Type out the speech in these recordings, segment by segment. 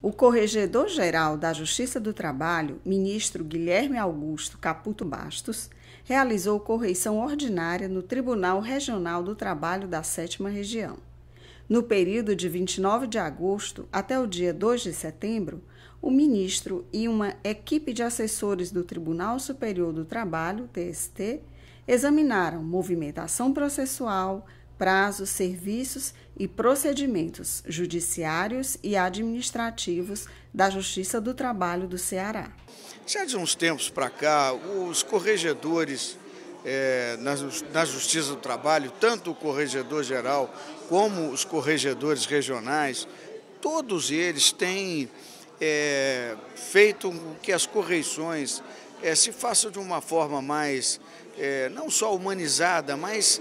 O Corregedor-Geral da Justiça do Trabalho, ministro Guilherme Augusto Caputo Bastos, realizou correição ordinária no Tribunal Regional do Trabalho da 7ª Região. No período de 29 de agosto até o dia 2 de setembro, o ministro e uma equipe de assessores do Tribunal Superior do Trabalho, TST, examinaram movimentação processual, prazos, serviços e procedimentos judiciários e administrativos da Justiça do Trabalho do Ceará. Já de uns tempos para cá, os corregedores na Justiça do Trabalho, tanto o corregedor-geral como os corregedores regionais, todos eles têm feito com que as correições se façam de uma forma mais, não só humanizada, mas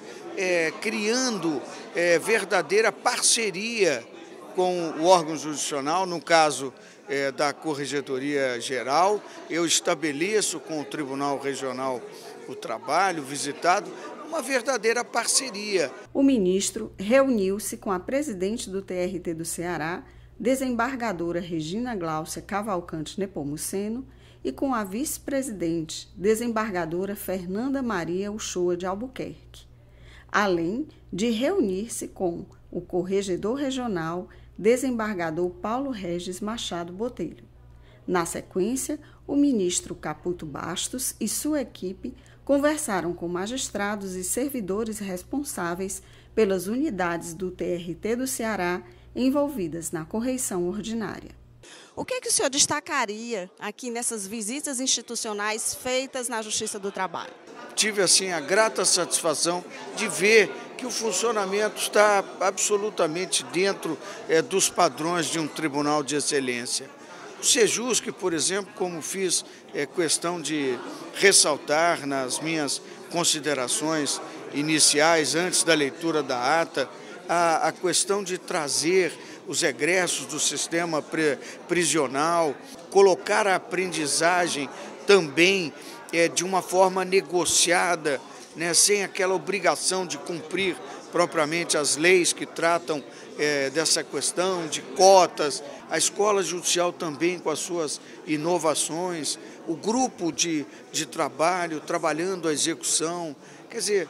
criando verdadeira parceria com o órgão jurisdicional. No caso da Corregedoria Geral, eu estabeleço com o Tribunal Regional do Trabalho visitado uma verdadeira parceria. O ministro reuniu-se com a presidente do TRT do Ceará, desembargadora Regina Gláucia Cavalcante Nepomuceno, e com a vice-presidente, desembargadora Fernanda Maria Uchoa de Albuquerque, além de reunir-se com o corregedor regional, desembargador Paulo Regis Machado Botelho. Na sequência, o ministro Caputo Bastos e sua equipe conversaram com magistrados e servidores responsáveis pelas unidades do TRT do Ceará envolvidas na correição ordinária. O que o senhor destacaria aqui nessas visitas institucionais feitas na Justiça do Trabalho? Tive assim a grata satisfação de ver que o funcionamento está absolutamente dentro dos padrões de um tribunal de excelência. O Sejusc, por exemplo, como fiz questão de ressaltar nas minhas considerações iniciais, antes da leitura da ata, a questão de trazer os egressos do sistema prisional, colocar a aprendizagem também de uma forma negociada, sem aquela obrigação de cumprir propriamente as leis que tratam dessa questão de cotas, a escola judicial também com as suas inovações, o grupo de trabalho trabalhando a execução. Quer dizer,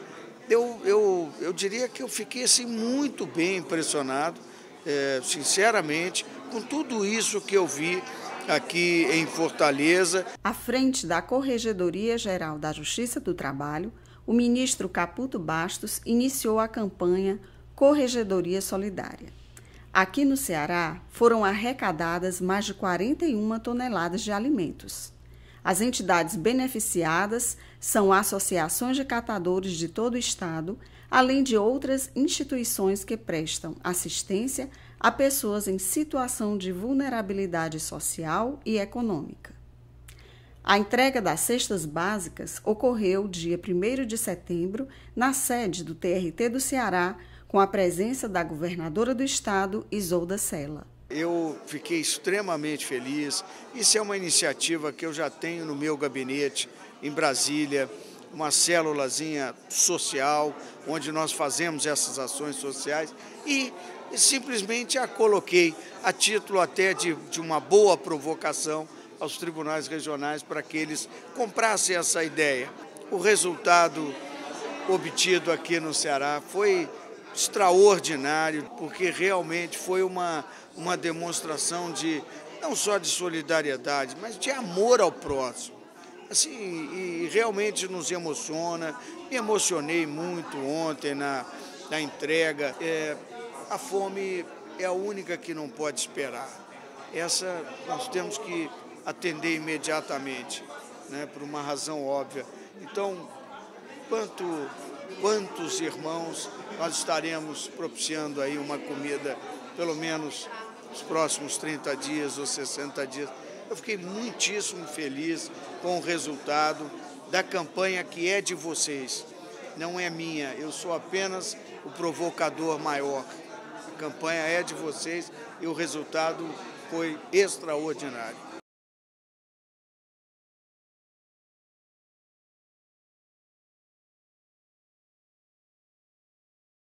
eu diria que eu fiquei assim, muito bem impressionado, sinceramente, com tudo isso que eu vi aqui em Fortaleza. À frente da Corregedoria-Geral da Justiça do Trabalho, o ministro Caputo Bastos iniciou a campanha Corregedoria Solidária. Aqui no Ceará, foram arrecadadas mais de 41 toneladas de alimentos. As entidades beneficiadas são associações de catadores de todo o estado, além de outras instituições que prestam assistência a pessoas em situação de vulnerabilidade social e econômica. A entrega das cestas básicas ocorreu dia 1º de setembro na sede do TRT do Ceará, com a presença da governadora do estado, Isolda Sela. Eu fiquei extremamente feliz. Isso é uma iniciativa que eu já tenho no meu gabinete em Brasília, uma célulazinha social, onde nós fazemos essas ações sociais e simplesmente a coloquei a título até de uma boa provocação aos tribunais regionais para que eles comprassem essa ideia. O resultado obtido aqui no Ceará foi extraordinário, porque realmente foi uma demonstração não só de solidariedade, mas de amor ao próximo. Assim, e realmente nos emociona. Me emocionei muito ontem na entrega. A fome é a única que não pode esperar. Essa nós temos que atender imediatamente, por uma razão óbvia. Então, quantos irmãos nós estaremos propiciando aí uma comida, pelo menos nos próximos 30 dias ou 60 dias. Eu fiquei muitíssimo feliz com o resultado da campanha que é de vocês, não é minha, eu sou apenas o provocador maior. A campanha é de vocês e o resultado foi extraordinário.